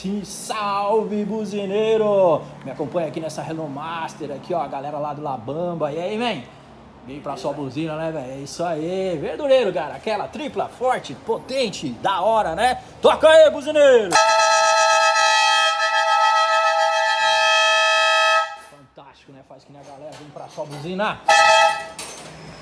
Sim, salve, buzineiro! Me acompanha aqui nessa Renault Master, aqui ó, a galera lá do La Bamba. E aí, man? Veio pra sua buzina, né, velho? É isso aí, verdureiro, cara. Aquela tripla, forte, potente, da hora, né? Toca aí, buzineiro! Fantástico, né? Faz que nem a galera, vem pra sua buzina.